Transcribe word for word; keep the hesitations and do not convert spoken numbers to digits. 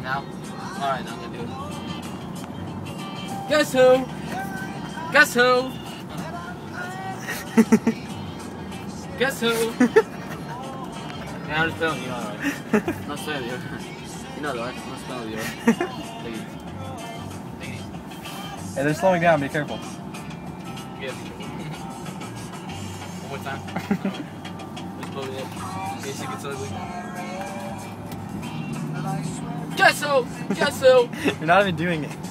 Now? Alright, now I'm gonna do it. Guess who? Guess who? Guess who? Yeah, I'm just filming you, alright. I'm not spelling you. You know that, right? I'm not spelling you, right? Take it easy. Take it easy. Hey, they're slowing down, be careful. Yeah. One more time. Let's blow it up. In case it gets ugly. Guess who? Guess who? You're not even doing it.